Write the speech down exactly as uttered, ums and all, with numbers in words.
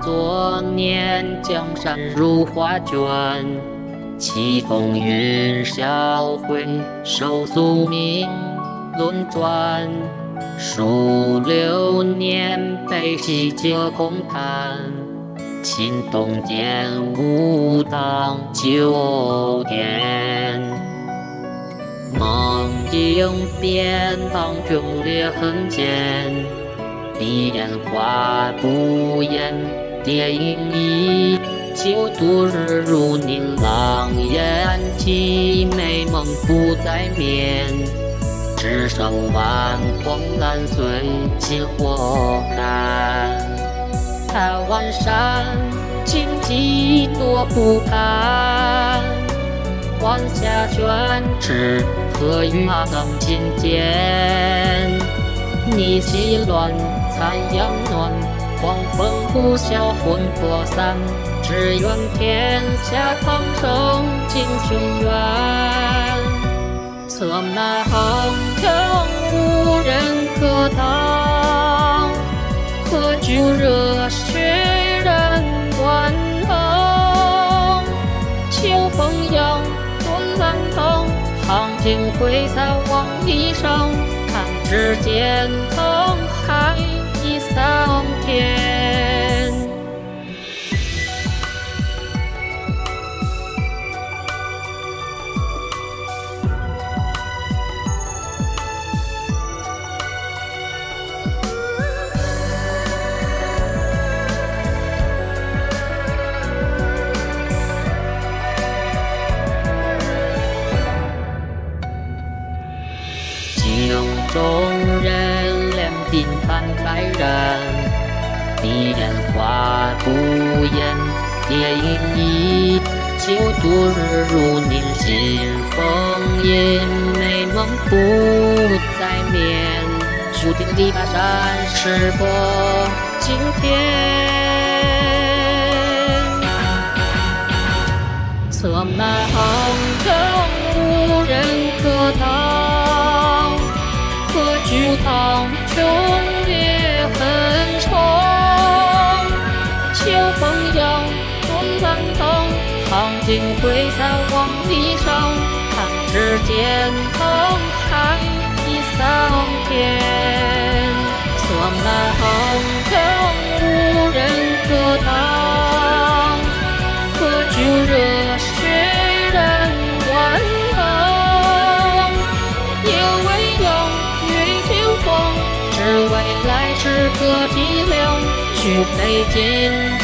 多年，江山如画卷，气风云霄会，手宿命轮转。数流年，悲喜皆空谈，情动间舞荡九天。梦影变，苍穹裂痕间，变化不言，蝶影依旧度日如凝浪烟，凄美梦不再眠，只剩晚光烂碎尽火干。踏万山，荆棘多不堪，晚霞卷纸，何与更尽间？逆袭乱，残阳暖，狂风呼啸，魂魄散。只愿天下苍生尽寻远，策马横征无人可挡，何惧热血人万能？秋风扬，顿兰腾，行尽挥洒往里生，看指尖沧海一桑田。镜中人，两鬓斑白然，变化不言，蝶影依旧度日如凝心风吟，美梦不再眠，注定篱笆山石破惊天。策马横征无人可挡，何惧苍穹裂痕重？秋风扬，顿兰腾，行尽挥洒往里生，看指尖沧海一桑田。策马横征无人可挡，何惧热血人万能？夜未央，月天光，只为来世个体谅，举杯尽